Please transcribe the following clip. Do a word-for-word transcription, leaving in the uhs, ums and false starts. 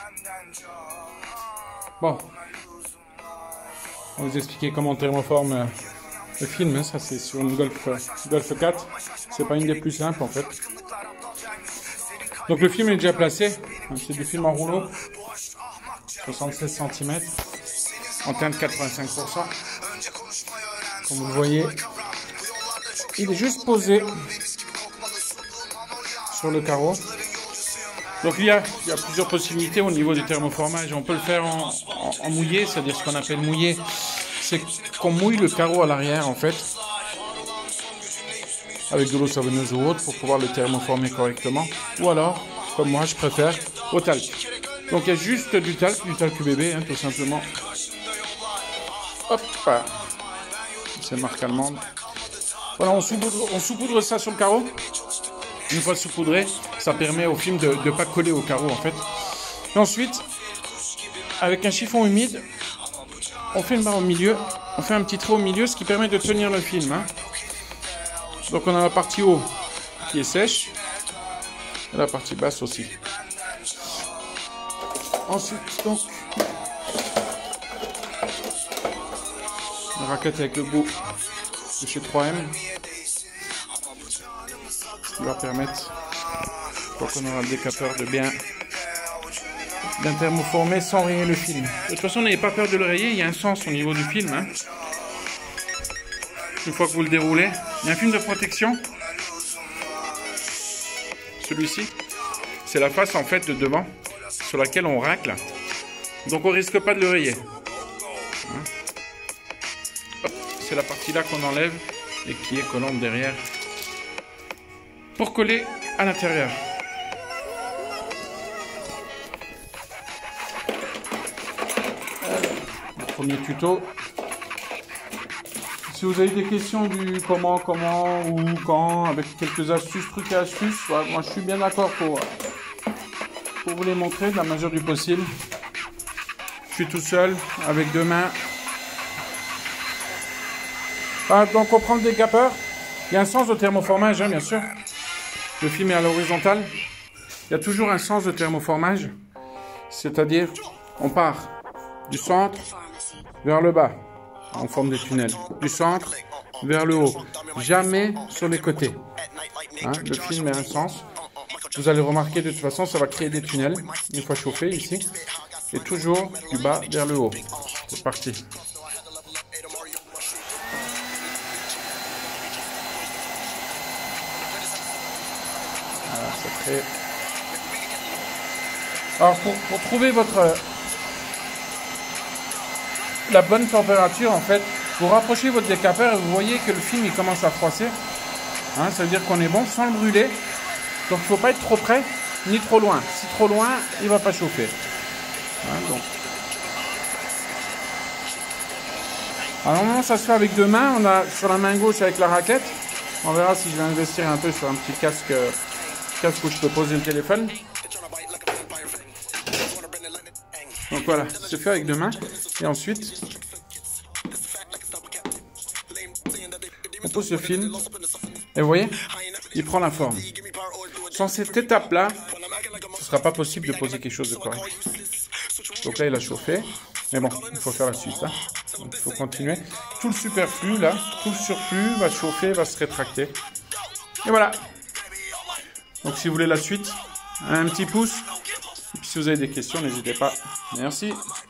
Bon. On va vous expliquer comment on thermoforme euh, le film. Hein. Ça, c'est sur une Golf, euh, Golf quatre. C'est pas une des plus simples, en fait. Donc, le film est déjà placé. C'est du film en rouleau. soixante-seize centimètres. En teinte quatre-vingt-cinq pour cent. Comme vous le voyez, il est juste posé sur le carreau. Donc il y a, il y a plusieurs possibilités au niveau du thermoformage. On peut le faire en, en, en mouillé, c'est-à-dire ce qu'on appelle mouillé. C'est qu'on mouille le carreau à l'arrière en fait, avec de l'eau savonneuse ou autre pour pouvoir le thermoformer correctement. Ou alors, comme moi je préfère, au talc. Donc il y a juste du talc, du talc U V B, hein, tout simplement. Hop, c'est marque allemande. Voilà, on saupoudre, on saupoudre ça sur le carreau. Une fois saupoudré, ça permet au film de ne pas coller au carreau en fait. Et ensuite, avec un chiffon humide, on fait une barre au milieu, on fait un petit trait au milieu, ce qui permet de tenir le film. Hein. Donc on a la partie haut qui est sèche, et la partie basse aussi. Ensuite, donc, la raquette avec le bout de chez trois M. Qui va permettre, pour qu'on aura le décapeur, de bien bien thermoformer sans rayer le film. De toute façon, n'ayez pas peur de le rayer, il y a un sens au niveau du film. Hein. Une fois que vous le déroulez, il y a un film de protection. Celui-ci, c'est la face en fait de devant sur laquelle on racle. Donc on risque pas de le rayer. Hein. C'est la partie là qu'on enlève et qui est collante derrière. Pour coller à l'intérieur. Le premier tuto. Si vous avez des questions du comment, comment ou quand, avec quelques astuces, trucs et astuces, bah, moi je suis bien d'accord pour, pour vous les montrer de la mesure du possible. Je suis tout seul, avec deux mains. Ah, donc on prend le décapeur. Il y a un sens de thermoformage, hein, bien sûr. Le film est à l'horizontale. Il y a toujours un sens de thermoformage. C'est-à-dire, on part du centre vers le bas, en forme de tunnel. Du centre vers le haut. Jamais sur les côtés. Hein, le film a un sens. Vous allez remarquer, de toute façon, ça va créer des tunnels, une fois chauffé, ici. Et toujours du bas vers le haut. C'est parti. Alors pour, pour trouver votre la bonne température en fait, vous rapprochez votre décapeur et vous voyez que le film il commence à froisser. Hein, ça veut dire qu'on est bon sans le brûler. Donc il ne faut pas être trop près ni trop loin. Si trop loin, il ne va pas chauffer. Hein, donc. Alors non, ça se fait avec deux mains. On a sur la main gauche avec la raquette. On verra si je vais investir un peu sur un petit casque. Casque où je peux poser le téléphone. Donc voilà, c'est fait avec deux mains. Et ensuite, on pose le film. Et vous voyez, il prend la forme. Sans cette étape-là, ce ne sera pas possible de poser quelque chose de correct. Donc là, il a chauffé. Mais bon, il faut faire la suite. Hein. Donc, il faut continuer. Tout le superflu, là, tout le surplus va chauffer, va se rétracter. Et voilà. Donc si vous voulez la suite, un petit pouce. Et puis si vous avez des questions, n'hésitez pas. Merci.